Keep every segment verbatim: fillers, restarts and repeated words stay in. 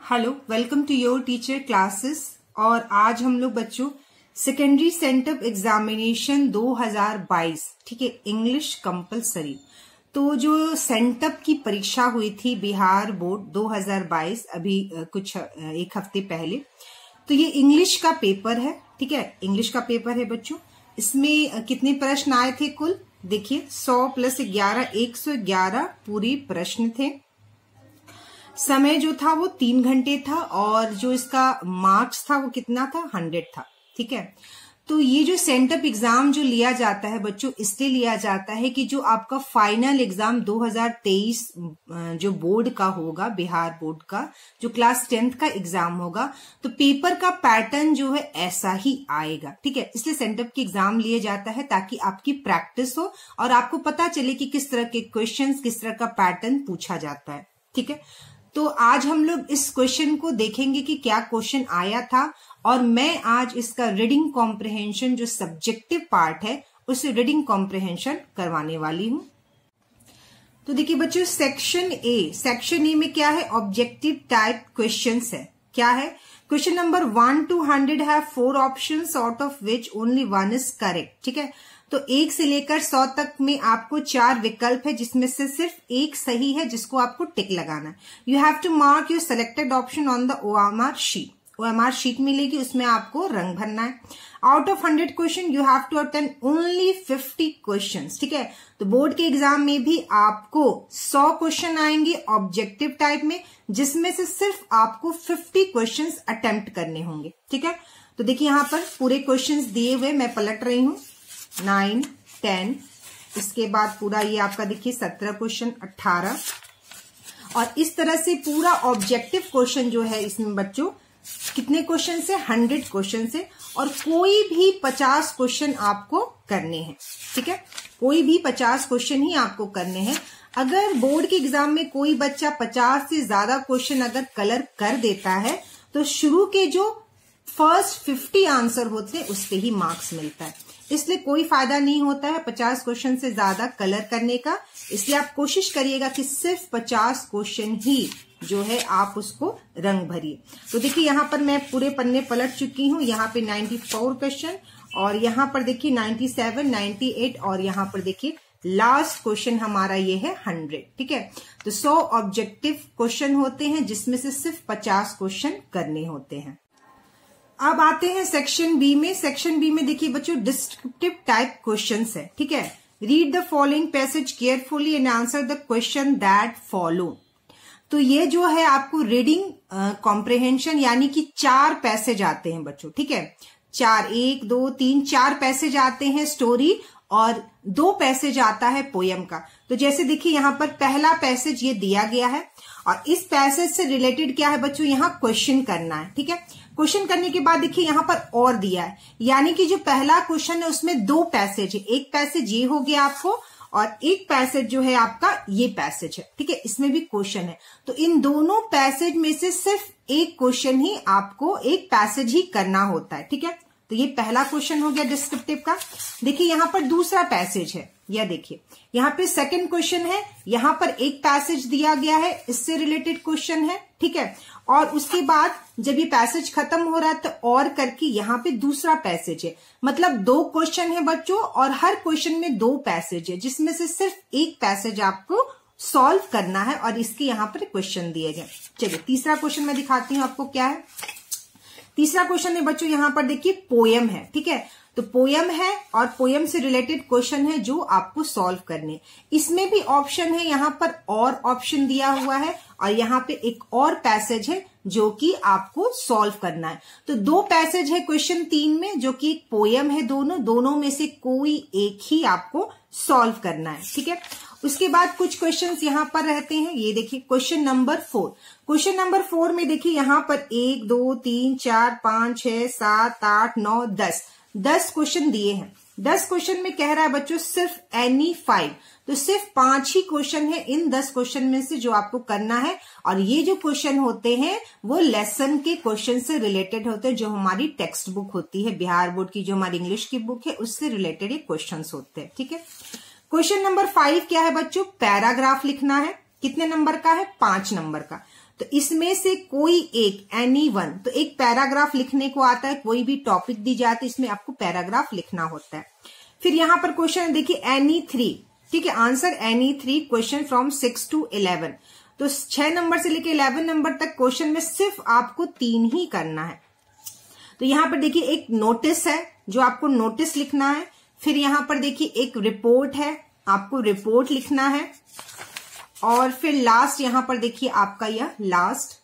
Hello, welcome to your teacher classes. और आज हम लोग बच्चों सेकेंडरी सेंटअप एग्जामिनेशन दो हज़ार बाईस, ठीक है, इंग्लिश कंपलसरी। तो जो सेंटअप की परीक्षा हुई थी बिहार बोर्ड दो हज़ार बाईस, अभी कुछ एक हफ्ते पहले, तो ये इंग्लिश का पेपर है, ठीक है, इंग्लिश का पेपर है बच्चों। इसमें कितने प्रश्न आए थे कुल? देखिए, सौ प्लस ग्यारह, एक सौ ग्यारह पूरी प्रश्न थे। समय जो था वो तीन घंटे था और जो इसका मार्क्स था वो कितना था? हंड्रेड था, ठीक है। तो ये जो सेंटअप एग्जाम जो लिया जाता है बच्चों, इसलिए लिया जाता है कि जो आपका फाइनल एग्जाम दो हज़ार तेईस जो बोर्ड का होगा, बिहार बोर्ड का जो क्लास टेंथ का एग्जाम होगा, तो पेपर का पैटर्न जो है ऐसा ही आएगा, ठीक है। इसलिए सेंटअप की एग्जाम लिए जाता है ताकि आपकी प्रैक्टिस हो और आपको पता चले कि किस तरह के क्वेश्चंस, किस तरह का पैटर्न पूछा जाता है, ठीक है। तो आज हम लोग इस क्वेश्चन को देखेंगे कि क्या क्वेश्चन आया था, और मैं आज इसका रीडिंग कॉम्प्रिहेंशन जो सब्जेक्टिव पार्ट है उसे रीडिंग कॉम्प्रिहेंशन करवाने वाली हूं। तो देखिए बच्चों, सेक्शन ए, सेक्शन ए में क्या है? ऑब्जेक्टिव टाइप क्वेश्चंस है। क्या है? Question number one to hundred है, four options out of which only one is correct, ठीक है। तो एक से लेकर सौ तक में आपको चार विकल्प है जिसमें से सिर्फ एक सही है जिसको आपको टिक लगाना है। You have to mark your selected option on the OMR sheet. OMR sheet मिलेगी, उसमें आपको रंग भरना है। Out of hundred question you have to attend only fifty question, ठीक है। तो बोर्ड के एग्जाम में भी आपको सौ क्वेश्चन आएंगे ऑब्जेक्टिव टाइप में, जिसमें से सिर्फ आपको फिफ्टी क्वेश्चन अटेम्प्ट करने होंगे, ठीक है। तो देखिए यहाँ पर पूरे क्वेश्चन दिए हुए, मैं पलट रही हूं। नाइन, टेन, इसके बाद पूरा ये आपका देखिए सत्रह क्वेश्चन, अट्ठारह, और इस तरह से पूरा ऑब्जेक्टिव क्वेश्चन जो है इसमें बच्चों कितने क्वेश्चन से? हंड्रेड क्वेश्चन से, और कोई भी पचास क्वेश्चन आपको करने हैं, ठीक है। कोई भी पचास क्वेश्चन ही आपको करने हैं। अगर बोर्ड के एग्जाम में कोई बच्चा पचास से ज्यादा क्वेश्चन अगर कलर कर देता है तो शुरू के जो फर्स्ट फिफ्टी आंसर होते हैं उस पे ही मार्क्स मिलता है। इसलिए कोई फायदा नहीं होता है पचास क्वेश्चन से ज्यादा कलर करने का। इसलिए आप कोशिश करिएगा कि सिर्फ पचास क्वेश्चन ही जो है आप उसको रंग भरिए। तो देखिए यहाँ पर मैं पूरे पन्ने पलट चुकी हूँ। यहाँ पे चौरानवे क्वेश्चन, और यहाँ पर देखिए सत्तानवे, अट्ठानवे, और यहाँ पर देखिए लास्ट क्वेश्चन हमारा ये है हंड्रेड, ठीक है। तो सौ ऑब्जेक्टिव क्वेश्चन होते हैं जिसमें से सिर्फ पचास क्वेश्चन करने होते हैं। अब आते हैं सेक्शन बी में। सेक्शन बी में देखिए बच्चों डिस्क्रिप्टिव टाइप क्वेश्चंस है, ठीक है। Read the following passage carefully and answer the question that follow. तो ये जो है आपको रीडिंग कॉम्प्रिहेंशन यानी कि चार पैसेज आते हैं बच्चों, ठीक है। चार, एक, दो, तीन, चार पैसेज आते हैं स्टोरी, और दो पैसेज आता है पोयम का। तो जैसे देखिए यहाँ पर पहला पैसेज ये दिया गया है, और इस पैसेज से रिलेटेड क्या है बच्चों? यहाँ क्वेश्चन करना है, ठीक है। क्वेश्चन करने के बाद देखिए यहाँ पर और दिया है, यानी कि जो पहला क्वेश्चन है उसमें दो पैसेज है। एक पैसेज ये हो गया आपको, और एक पैसेज जो है आपका ये पैसेज है, ठीक है। इसमें भी क्वेश्चन है। तो इन दोनों पैसेज में से सिर्फ एक क्वेश्चन ही आपको, एक पैसेज ही करना होता है, ठीक है। तो ये पहला क्वेश्चन हो गया डिस्क्रिप्टिव का। देखिए यहाँ पर दूसरा पैसेज है, यह देखिए यहाँ पे सेकंड क्वेश्चन है। यहाँ पर एक पैसेज दिया गया है, इससे रिलेटेड क्वेश्चन है, ठीक है। और उसके बाद जब ये पैसेज खत्म हो रहा है तो और करके यहाँ पे दूसरा पैसेज है। मतलब दो क्वेश्चन है बच्चों, और हर क्वेश्चन में दो पैसेज है, जिसमें से सिर्फ एक पैसेज आपको सॉल्व करना है, और इसके यहाँ पर क्वेश्चन दिए गए। चलिए तीसरा क्वेश्चन मैं दिखाती हूँ आपको क्या है। तीसरा क्वेश्चन है बच्चों, यहाँ पर देखिए पोयम है, ठीक है। तो पोयम है और पोयम से रिलेटेड क्वेश्चन है जो आपको सॉल्व करने। इसमें भी ऑप्शन है, यहाँ पर और ऑप्शन दिया हुआ है, और यहाँ पे एक और पैसेज है जो कि आपको सॉल्व करना है। तो दो पैसेज है क्वेश्चन तीन में, जो कि एक पोयम है। दोनों दोनों में से कोई एक ही आपको सॉल्व करना है, ठीक है। उसके बाद कुछ क्वेश्चंस यहाँ पर रहते हैं। ये देखिए question number four. Question number four में देखिए यहाँ पर एक, दो, तीन, चार, पांच, छह, सात, आठ, नौ, दस, दस क्वेश्चन दिए हैं। दस क्वेश्चन में कह रहा है बच्चों सिर्फ एनी फाइव, तो सिर्फ पांच ही क्वेश्चन है इन दस क्वेश्चन में से जो आपको करना है। और ये जो क्वेश्चन होते हैं वो लेसन के क्वेश्चन से रिलेटेड होते हैं, जो हमारी टेक्स्ट बुक होती है बिहार बोर्ड की, जो हमारी इंग्लिश की बुक है उससे रिलेटेड ये क्वेश्चन होते हैं, ठीक है। क्वेश्चन नंबर फाइव क्या है बच्चों? पैराग्राफ लिखना है। कितने नंबर का है? पांच नंबर का। तो इसमें से कोई एक, एनी वन, तो एक पैराग्राफ लिखने को आता है, कोई भी टॉपिक दी जाती है इसमें आपको पैराग्राफ लिखना होता है। फिर यहां पर क्वेश्चन देखिए एनी थ्री, ठीक है, answer any three question from six to eleven. तो छह नंबर से लेके इलेवन नंबर तक क्वेश्चन में सिर्फ आपको तीन ही करना है। तो यहां पर देखिए एक नोटिस है जो आपको नोटिस लिखना है। फिर यहां पर देखिए एक रिपोर्ट है, आपको रिपोर्ट लिखना है। और फिर लास्ट यहां पर देखिए आपका यह लास्ट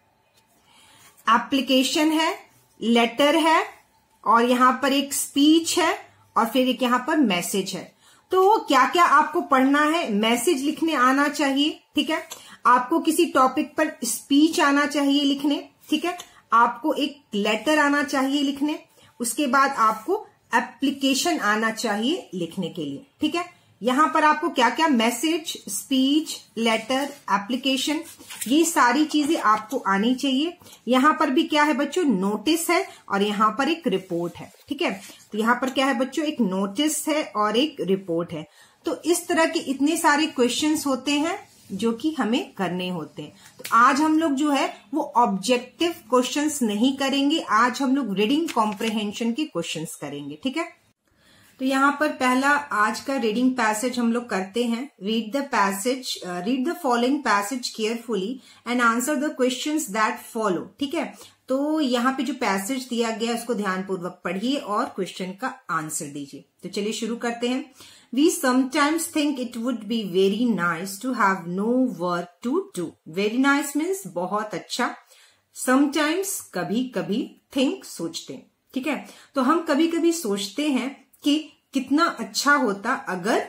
एप्लीकेशन है, लेटर है, और यहां पर एक स्पीच है, और फिर एक यहां पर मैसेज है। तो क्या क्या आपको पढ़ना है? मैसेज लिखने आना चाहिए, ठीक है, आपको किसी टॉपिक पर स्पीच आना चाहिए लिखने, ठीक है, आपको एक लेटर आना चाहिए लिखने, उसके बाद आपको एप्लीकेशन आना चाहिए लिखने के लिए, ठीक है। यहां पर आपको क्या क्या, मैसेज, स्पीच, लेटर, एप्लीकेशन, ये सारी चीजें आपको आनी चाहिए। यहां पर भी क्या है बच्चों, नोटिस है, और यहां पर एक रिपोर्ट है, ठीक है। तो यहां पर क्या है बच्चों, एक नोटिस है और एक रिपोर्ट है। तो इस तरह के इतने सारे क्वेश्चंस होते हैं जो कि हमें करने होते हैं। तो आज हम लोग जो है वो ऑब्जेक्टिव क्वेश्चंस नहीं करेंगे, आज हम लोग रीडिंग कॉम्प्रिहेंशन के क्वेश्चंस करेंगे, ठीक है। तो यहाँ पर पहला आज का रीडिंग पैसेज हम लोग करते हैं। Read the passage, read the following passage carefully and answer the questions that follow, ठीक है। तो यहाँ पे जो पैसेज दिया गया उसको ध्यानपूर्वक पढ़िए और क्वेश्चन का आंसर दीजिए। तो चलिए शुरू करते हैं। We sometimes think it would be very nice to have no work to do. Very nice means बहुत अच्छा। Sometimes कभी कभी, think सोचते, ठीक है। तो हम कभी कभी सोचते हैं कि कितना अच्छा होता अगर,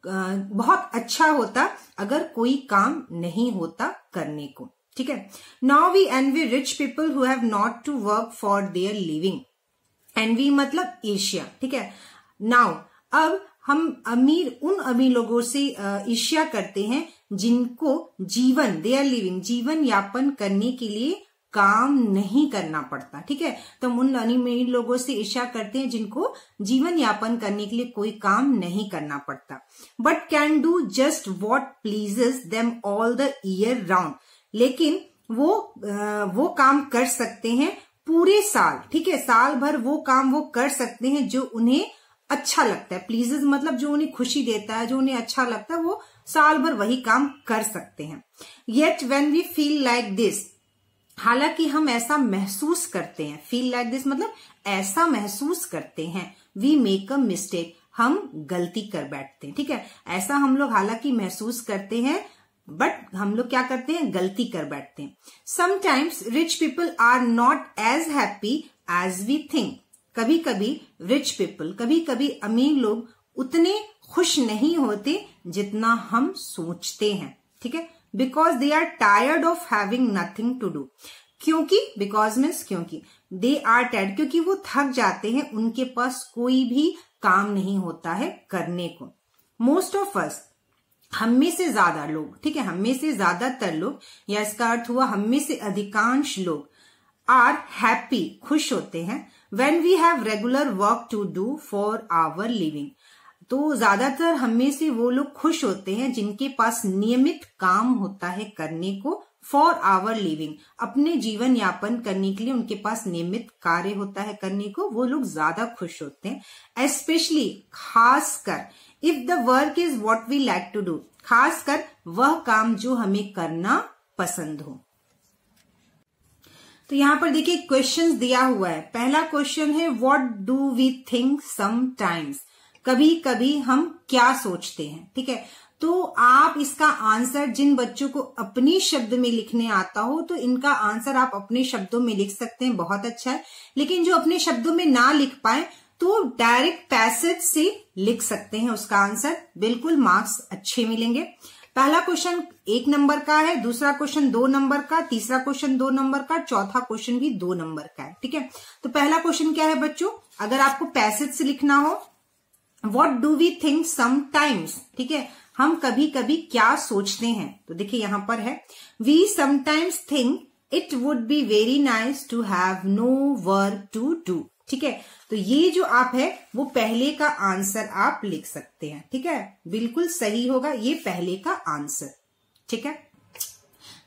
बहुत अच्छा होता अगर कोई काम नहीं होता करने को, ठीक है। Now we envy rich people who have not to work for their living. Envy मतलब ईर्ष्या, ठीक है। Now अब हम अमीर, उन अमीर लोगों से ईर्ष्या करते हैं जिनको जीवन, दे आर लिविंग, जीवन यापन करने के लिए काम नहीं करना पड़ता, ठीक है। तो हम उन अमीर लोगों से ईर्ष्या करते हैं जिनको जीवन यापन करने के लिए कोई काम नहीं करना पड़ता। But can do just what pleases them all the year round, लेकिन वो वो काम कर सकते हैं पूरे साल, ठीक है। साल भर वो काम वो कर सकते हैं जो उन्हें अच्छा लगता है। प्लीजेस मतलब जो उन्हें खुशी देता है, जो उन्हें अच्छा लगता है, वो साल भर वही काम कर सकते हैं। Yet when we feel like this, हालांकि हम ऐसा महसूस करते हैं, फील लाइक दिस मतलब ऐसा महसूस करते हैं, वी मेक अ मिस्टेक, हम गलती कर बैठते हैं, ठीक है। ऐसा हम लोग हालांकि महसूस करते हैं बट हम लोग क्या करते हैं, गलती कर बैठते हैं। Sometimes rich people are not as happy as we think, कभी कभी रिच पीपल, कभी कभी अमीर लोग उतने खुश नहीं होते जितना हम सोचते हैं, ठीक है। Because they are tired of having nothing to do, क्योंकि, बिकॉज मीन्स क्योंकि, दे आर टायर्ड क्योंकि वो थक जाते हैं, उनके पास कोई भी काम नहीं होता है करने को। मोस्ट ऑफ अस, हम में से ज्यादा लोग, ठीक है, हम में से ज्यादातर लोग, या इसका अर्थ हुआ हम में से अधिकांश लोग, आर हैप्पी, खुश होते हैं, when we have regular work to do for our living, तो ज्यादातर हम में से वो लोग खुश होते हैं जिनके पास नियमित काम होता है करने को, फॉर आवर लिविंग, अपने जीवन यापन करने के लिए उनके पास नियमित कार्य होता है करने को, वो लोग ज्यादा खुश होते हैं। स्पेशली, खासकर, if the work is what we like to do, खासकर वह काम जो हमें करना पसंद हो। तो यहां पर देखिए क्वेश्चंस दिया हुआ है। पहला क्वेश्चन है what do we think sometimes, कभी कभी हम क्या सोचते हैं, ठीक है। तो आप इसका आंसर, जिन बच्चों को अपनी शब्द में लिखने आता हो तो इनका आंसर आप अपने शब्दों में लिख सकते हैं, बहुत अच्छा है। लेकिन जो अपने शब्दों में ना लिख पाए तो डायरेक्ट पैसेज से लिख सकते हैं उसका आंसर, बिल्कुल मार्क्स अच्छे मिलेंगे। पहला क्वेश्चन एक नंबर का है, दूसरा क्वेश्चन दो नंबर का, तीसरा क्वेश्चन दो नंबर का, चौथा क्वेश्चन भी दो नंबर का है, ठीक है। तो पहला क्वेश्चन क्या है बच्चों, अगर आपको पैसेज से लिखना हो, what do we think sometimes, ठीक है, हम कभी कभी क्या सोचते हैं। तो देखिए यहां पर है, we sometimes think it would be very nice to have no work to do, ठीक है। तो ये जो आप है वो पहले का आंसर आप लिख सकते हैं, ठीक है, बिल्कुल सही होगा ये पहले का आंसर, ठीक है।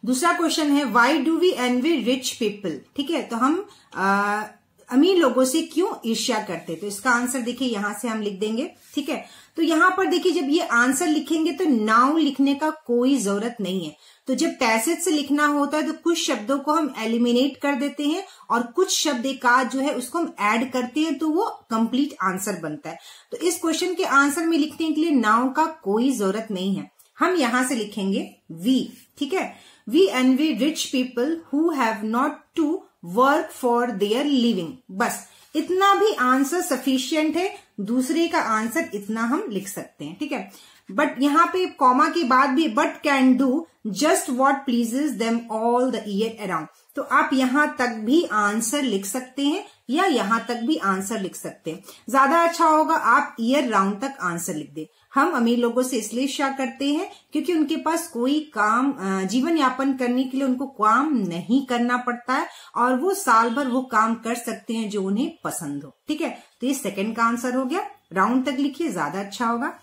दूसरा क्वेश्चन है why do we envy rich people. ठीक है, तो हम आ, अमीर लोगों से क्यों ईर्ष्या करते, तो इसका आंसर देखिए यहां से हम लिख देंगे। ठीक है, तो यहां पर देखिए जब ये आंसर लिखेंगे तो नाउ लिखने का कोई जरूरत नहीं है। तो जब पैसेज से लिखना होता है तो कुछ शब्दों को हम एलिमिनेट कर देते हैं और कुछ शब्द एक आध जो है उसको हम ऐड करते हैं तो वो कंप्लीट आंसर बनता है। तो इस क्वेश्चन के आंसर में लिखने के लिए नाउ का कोई जरूरत नहीं है, हम यहां से लिखेंगे वी। ठीक है, we envy rich people who have not to work for their living. बस इतना भी आंसर सफिशियंट है, दूसरे का आंसर इतना हम लिख सकते हैं। ठीक है, बट यहाँ पे कॉमा के बाद भी but can do just what pleases them all the year around. तो आप यहां तक भी आंसर लिख सकते हैं या यहां तक भी आंसर लिख सकते हैं। ज्यादा अच्छा होगा आप ईयर राउंड तक आंसर लिख दें। हम अमीर लोगों से इसलिए ईर्ष्या करते हैं क्योंकि उनके पास कोई काम, जीवन यापन करने के लिए उनको काम नहीं करना पड़ता है और वो साल भर वो काम कर सकते हैं जो उन्हें पसंद हो। ठीक है, तो ये सेकंड का आंसर हो गया, राउंड तक लिखिए ज्यादा अच्छा होगा।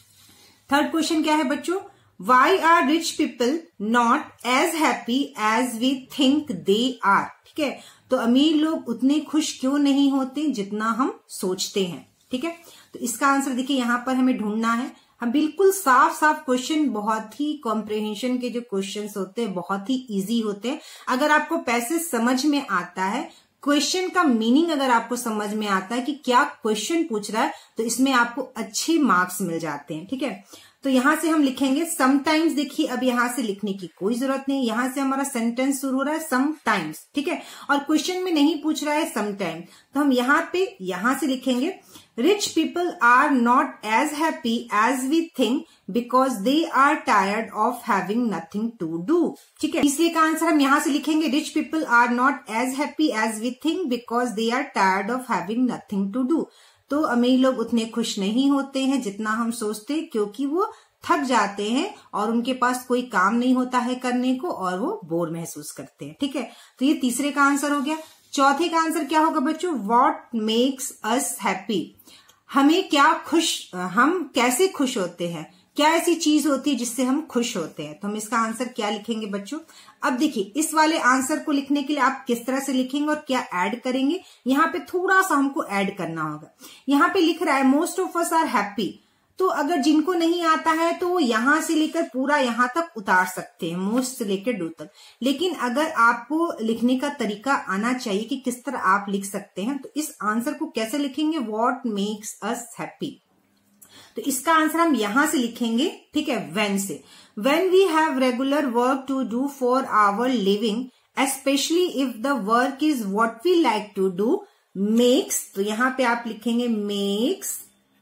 थर्ड क्वेश्चन क्या है बच्चों, why are rich people not as happy as we think they are. ठीक है, तो अमीर लोग उतने खुश क्यों नहीं होते जितना हम सोचते हैं। ठीक है, तो इसका आंसर देखिए यहां पर हमें ढूंढना है। हम बिल्कुल साफ साफ क्वेश्चन, बहुत ही कॉम्प्रिहेंशन के जो क्वेश्चंस होते हैं बहुत ही इजी होते हैं। अगर आपको पैसेज समझ में आता है, क्वेश्चन का मीनिंग अगर आपको समझ में आता है कि क्या क्वेश्चन पूछ रहा है, तो इसमें आपको अच्छे मार्क्स मिल जाते हैं। ठीक है, तो यहां से हम लिखेंगे समटाइम्स। देखिए अब यहां से लिखने की कोई जरूरत नहीं, यहां से हमारा सेंटेंस शुरू हो रहा है समटाइम्स। ठीक है, और क्वेश्चन में नहीं पूछ रहा है समटाइम, तो हम यहाँ पे यहां से लिखेंगे rich people are not as happy as we think because they are tired of having nothing to do. ठीक है, इसलिए का आंसर हम यहां से लिखेंगे rich people are not as happy as we think because they are tired of having nothing to do. तो अमीर लोग उतने खुश नहीं होते हैं जितना हम सोचते हैं क्योंकि वो थक जाते हैं और उनके पास कोई काम नहीं होता है करने को और वो बोर महसूस करते हैं। ठीक है, तो ये तीसरे का आंसर हो गया। चौथे का आंसर क्या होगा बच्चों, व्हाट मेक्स अस हैप्पी। हमें क्या खुश, हम कैसे खुश होते हैं, क्या ऐसी चीज होती है जिससे हम खुश होते हैं। तो हम इसका आंसर क्या लिखेंगे बच्चों। अब देखिए इस वाले आंसर को लिखने के लिए आप किस तरह से लिखेंगे और क्या ऐड करेंगे, यहाँ पे थोड़ा सा हमको ऐड करना होगा। यहाँ पे लिख रहा है most of us are happy, तो अगर जिनको नहीं आता है तो वो यहां से लेकर पूरा यहां तक उतार सकते हैं, मोस्ट से लेकर डू तक। लेकिन अगर आपको लिखने का तरीका आना चाहिए कि किस तरह आप लिख सकते हैं, तो इस आंसर को कैसे लिखेंगे, व्हाट मेक्स अस हैप्पी। तो इसका आंसर हम यहां से लिखेंगे। ठीक है, व्हेन से, when we have regular work to do for our living especially if the work is what we like to do makes, तो यहां पे आप लिखेंगे मेक्स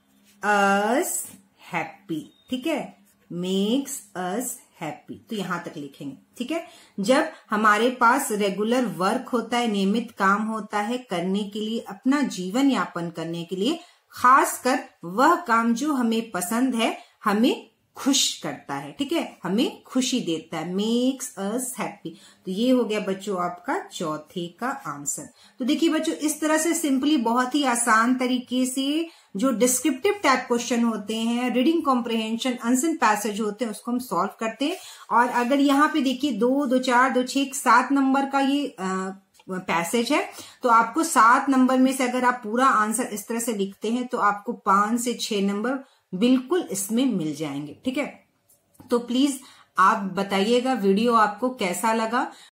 अस हैप्पी। ठीक है, मेक्स अस हैप्पी, तो यहां तक लिखेंगे। ठीक है, जब हमारे पास रेगुलर वर्क होता है, नियमित काम होता है करने के लिए, अपना जीवन यापन करने के लिए, खासकर वह काम जो हमें पसंद है, हमें खुश करता है। ठीक है, हमें खुशी देता है, मेक्स अस हैप्पी। तो ये हो गया बच्चों आपका चौथे का आंसर। तो देखिए बच्चों इस तरह से सिंपली बहुत ही आसान तरीके से जो डिस्क्रिप्टिव टाइप क्वेश्चन होते हैं, रीडिंग कॉम्प्रिहेंशन, आंसर पैसेज होते हैं, उसको हम सॉल्व करते हैं। और अगर यहाँ पे देखिए दो दो चार दो छह सात नंबर का ये आ, पैसेज है, तो आपको सात नंबर में से अगर आप पूरा आंसर इस तरह से लिखते हैं तो आपको पांच से छह नंबर बिल्कुल इसमें मिल जाएंगे। ठीक है, तो प्लीज आप बताइएगा वीडियो आपको कैसा लगा।